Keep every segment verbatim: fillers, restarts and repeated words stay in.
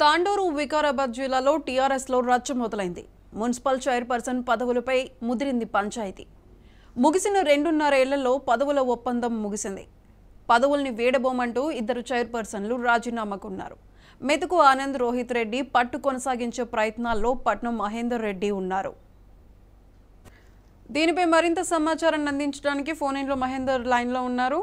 తాండూరు వికారాబాద్ జిల్లాలో టీఆర్ఎస్ లో రచ్చ మొదలైంది. మున్సిపల్ చైర్పర్సన్ పదవులపై ముదిరింది పంచాయతీ. ముగిసిన రెండున్నరేళ్లలో పదవుల ఒప్పందం ముగిసింది. పదవుల్ని వేడబోమంటూ ఇద్దరు చైర్పర్సన్లు రాజీనామాకున్నారు. మెతుకు ఆనంద్ రోహిత్ రెడ్డి పట్టు కొనసాగించే ప్రయత్నాల్లో పట్నం మహేందర్ రెడ్డి ఉన్నారు. దీనిపై మరింత సమాచారాన్ని అందించడానికి ఫోన్ ఇన్లో మహేందర్ లైన్లో ఉన్నారు.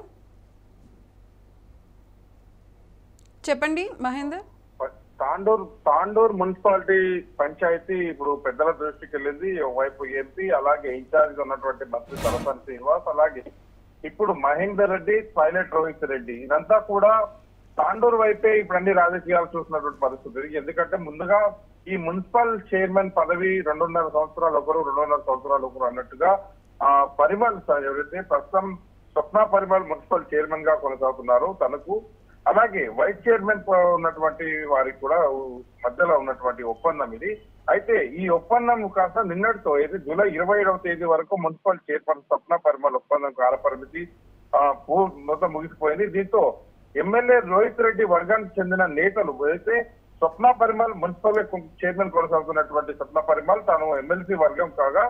చెప్పండి మహేందర్. తాండూర్ తాండూర్ మున్సిపాలిటీ పంచాయతీ ఇప్పుడు పెద్దల దృష్టికి వెళ్ళింది. ఒకవైపు ఎంపీ, అలాగే ఇన్ఛార్జ్ ఉన్నటువంటి మంత్రి తలసాని శ్రీనివాస్, అలాగే ఇప్పుడు మహేందర్ రెడ్డి, పైలట్ రోహిత్ రెడ్డి, ఇదంతా కూడా తాండూర్ వైపే ఇప్పుడు అన్ని రాజకీయాలు చూసినటువంటి పరిస్థితి. ఎందుకంటే ముందుగా ఈ మున్సిపల్ చైర్మన్ పదవి రెండున్నర సంవత్సరాలు ఒకరు, రెండున్నర సంవత్సరాలు ఒకరు అన్నట్టుగా ఆ పరిమల్ ఎవరైతే ప్రస్తుతం స్వప్న పరిమల్ మున్సిపల్ చైర్మన్ గా కొనసాగుతున్నారు, తనకు అలాగే వైస్ చైర్మన్ ఉన్నటువంటి వారికి కూడా మధ్యలో ఉన్నటువంటి ఒప్పందం ఇది. అయితే ఈ ఒప్పందం కాస్త నిన్నటితో అయితే జూలై ఇరవై ఏడవ తేదీ వరకు మున్సిపల్ చైర్మన్ స్వప్న పరిమల్ ఒప్పందం కాలపరిమితి మొత్తం ముగిసిపోయింది. దీంతో ఎమ్మెల్యే రోహిత్ రెడ్డి వర్గానికి చెందిన నేతలు అయితే స్వప్న పరిమల్ మున్సిపల్ చైర్మన్ కొనసాగుతున్నటువంటి స్వప్న పరిమల్ తాను ఎమ్మెల్సీ వర్గం కాగా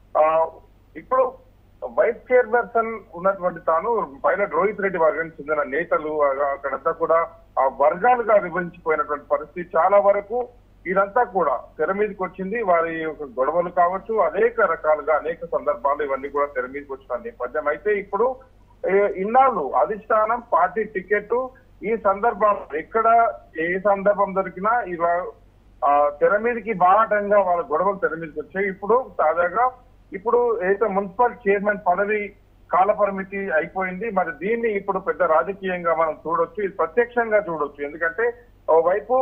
ఇప్పుడు వైస్ చైర్పర్సన్ ఉన్నటువంటి తాను పైలట్ రోహిత్ రెడ్డి వర్గానికి చెందిన నేతలు అక్కడంతా కూడా ఆ వర్గాలుగా విభజించిపోయినటువంటి పరిస్థితి. చాలా వరకు ఇదంతా కూడా తెర మీదకి వచ్చింది. వారి యొక్క గొడవలు కావచ్చు, అనేక రకాలుగా అనేక సందర్భాలు ఇవన్నీ కూడా తెర మీదకి వచ్చిన నేపథ్యం. అయితే ఇప్పుడు ఇన్నాళ్ళు అధిష్టానం పార్టీ టికెట్ ఈ సందర్భాలు ఎక్కడ ఏ సందర్భం దొరికినా ఇలా తెర మీదకి బాటంగా వాళ్ళ గొడవలు తెర మీదకి వచ్చాయి. ఇప్పుడు తాజాగా ఇప్పుడు ఏదైతే మున్సిపల్ చైర్మన్ పదవి కాలపరిమితి అయిపోయింది. మరి దీన్ని ఇప్పుడు పెద్ద రాజకీయంగా మనం చూడొచ్చు, ఇది ప్రత్యక్షంగా చూడొచ్చు. ఎందుకంటే ఓవైపు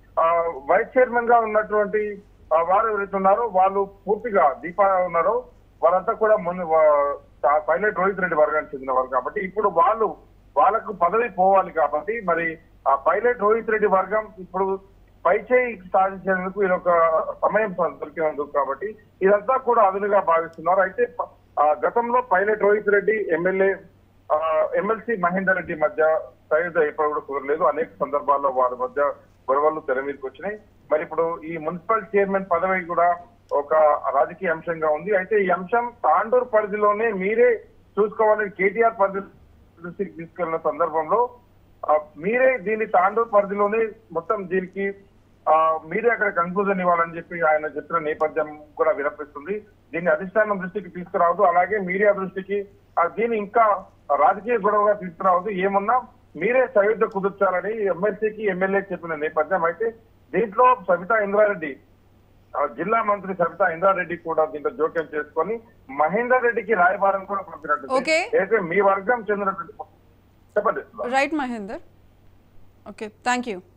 వైస్ చైర్మన్ గా ఉన్నటువంటి వారు ఎవరైతే ఉన్నారో వాళ్ళు పూర్తిగా దీపా ఉన్నారో వాళ్ళంతా కూడా ముందు పైలట్ రోహిత్ రెడ్డి వర్గానికి చెందిన వారు కాబట్టి ఇప్పుడు వాళ్ళు వాళ్ళకు పదవి పోవాలి కాబట్టి మరి ఆ పైలట్ రోహిత్ రెడ్డి వర్గం ఇప్పుడు పై చేయి సాధించేందుకు ఇది ఒక సమయం దొరికినందుకు కాబట్టి ఇదంతా కూడా అదునుగా భావిస్తున్నారు. అయితే గతంలో Pilot Rohith Reddy MLA MLC Mahender Reddy మధ్య సైడ్ ఎప్పుడు కూడా కుదరలేదు. అనేక సందర్భాల్లో వారి మధ్య గొడవలు తెర మీదకి వచ్చినాయి. మరి ఇప్పుడు ఈ మున్సిపల్ చైర్మన్ పదవి కూడా ఒక రాజకీయ అంశంగా ఉంది. అయితే ఈ అంశం తాండూరు పరిధిలోనే మీరే చూసుకోవాలని కేటీఆర్ పరిధి దృష్టికి తీసుకెళ్లిన సందర్భంలో మీరే దీన్ని తాండూరు పరిధిలోనే మొత్తం దీనికి మీరే అక్కడ కన్క్లూజన్ ఇవ్వాలని చెప్పి ఆయన చెప్పిన నేపథ్యం కూడా వినిపిస్తుంది. దీన్ని అధిష్టానం దృష్టికి తీసుకురావద్దు, అలాగే మీడియా దృష్టికి దీన్ని ఇంకా రాజకీయ గొడవగా తీసుకురావద్దు, ఏమన్నా మీరే సయోధ్య కుదుర్చాలని ఎమ్మెల్సీకి ఎమ్మెల్యే చెప్పిన నేపథ్యం. అయితే దీంట్లో సబితా ఇంద్రారెడ్డి, జిల్లా మంత్రి సబితా ఇంద్రారెడ్డి కూడా దీంట్లో జోక్యం చేసుకొని మహేందర్ రెడ్డికి రాయబారం కూడా పంపినట్టు అయితే మీ వర్గం చెందినటువంటి చెప్పండి. Right Mahender, okay, thank you.